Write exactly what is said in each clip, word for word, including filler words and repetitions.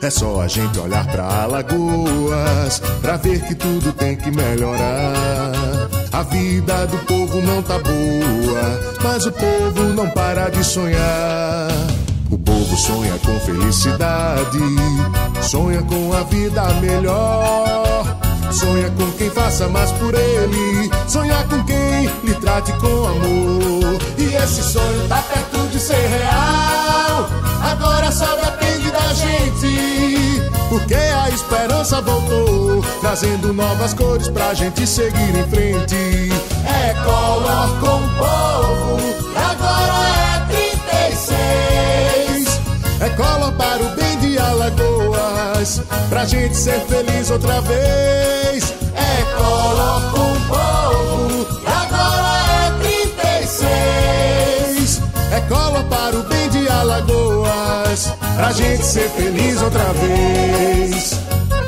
É só a gente olhar pra Alagoas pra ver que tudo tem que melhorar. A vida do povo não tá boa, mas o povo não para de sonhar. O povo sonha com felicidade, sonha com a vida melhor. Sonha com quem faça mais por ele, sonha com quem lhe trate com amor. E esse sonho tá perto de ser real, agora só depende da gente, porque a esperança voltou, trazendo novas cores pra gente seguir em frente. É Collor com o povo, agora é trinta e seis. É Collor para o bem de Alagoas, pra gente ser feliz outra vez. É Collor com o povo, agora é trinta e seis. É Collor para o bem de Alagoas, pra gente ser feliz outra vez.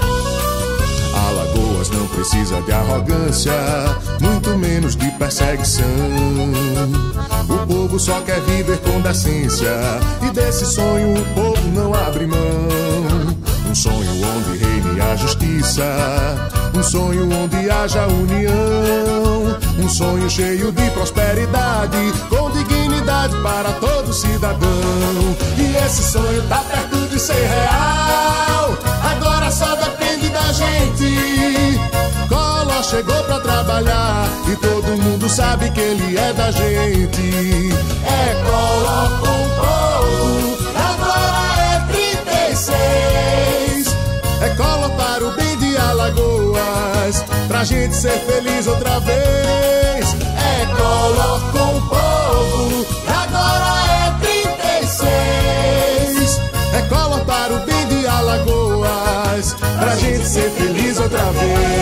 Alagoas não precisa de arrogância, muito menos de perseguição. O povo só quer viver com decência, e desse sonho o povo não abre mão. Um sonho onde reine a justiça, um sonho onde haja união, um sonho cheio de prosperidade, com dignidade para todo cidadão. E esse sonho tá perto de ser real, agora só depende da gente. Collor chegou pra trabalhar e todo mundo sabe que ele é da gente. É Collor com o povo, agora é trinta e seis. É Collor para o bem de Alagoas, pra gente ser feliz outra vez. É Collor com o povo, agora é trinta e seis. É Collor para o bem de Alagoas, pra gente ser feliz outra vez.